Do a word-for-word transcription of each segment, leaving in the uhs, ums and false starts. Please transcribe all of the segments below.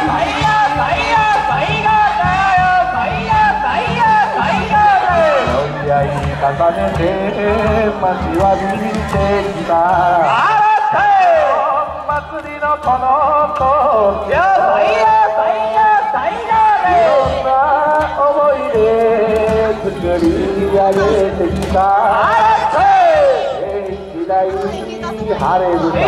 重ねて街は見てきた祭りのこの音いろんな思いで作り上げてきた時代に晴れる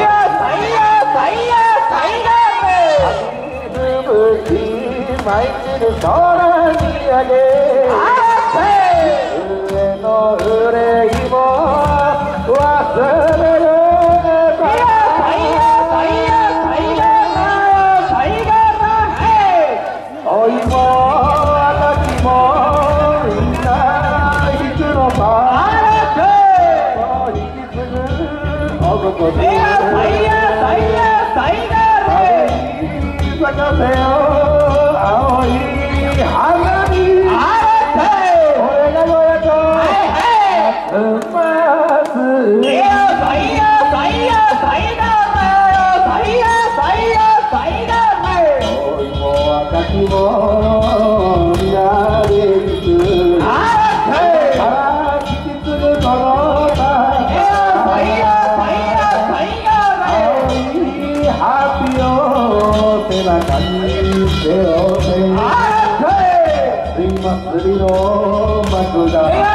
風吹き舞い散る空に上げ上の憂いも忘れる老いも若きもみんな引くのさ引き継ぐ男で咲かせよ青い花に俺がごやとまず老いも若きも皆でいくあ引き継ぐこの青いハッピーを背中に背負って水祭りの幕が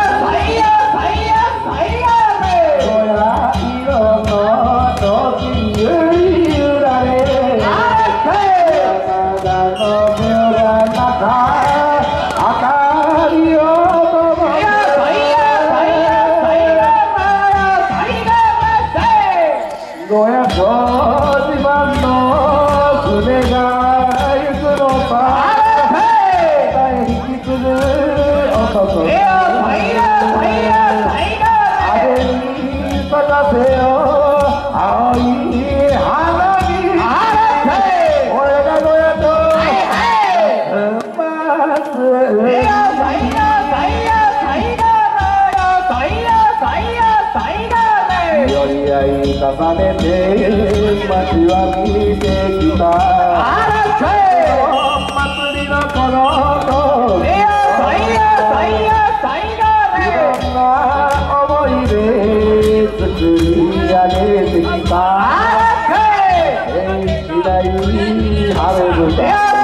ごやと自慢の船が行くのさ引き継ぐ男あれに咲かせよ青い花に俺がごやと待つ寄り合い重ねて街は見てきた祭りのこの音いろんな思いで作り上げてきた時代に晴れる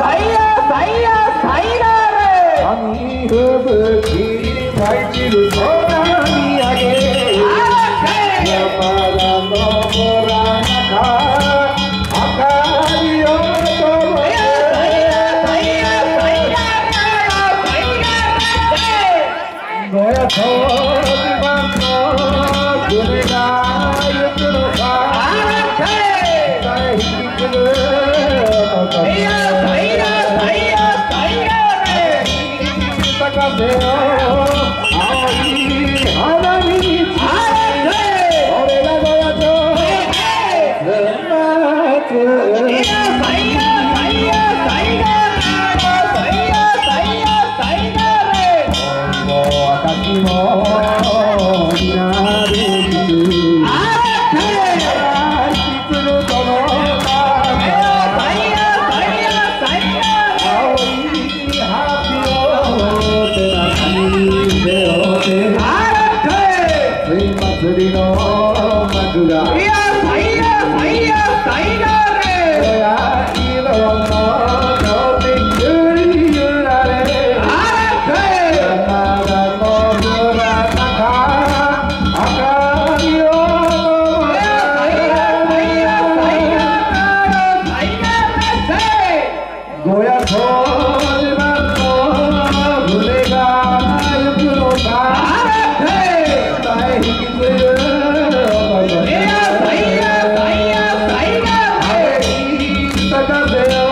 紙吹雪舞い散る空に上げ山田の空中明かりを灯るごやと自慢の船が行くのさ引き継ぐ男に咲かせよ青い花に俺がごやと待つ若きも皆で行く引き継ぐこの青いハッピーを背中に背負って水祭りの幕がごやと自慢の船が行くのさ引き継ぐ男に咲かせよ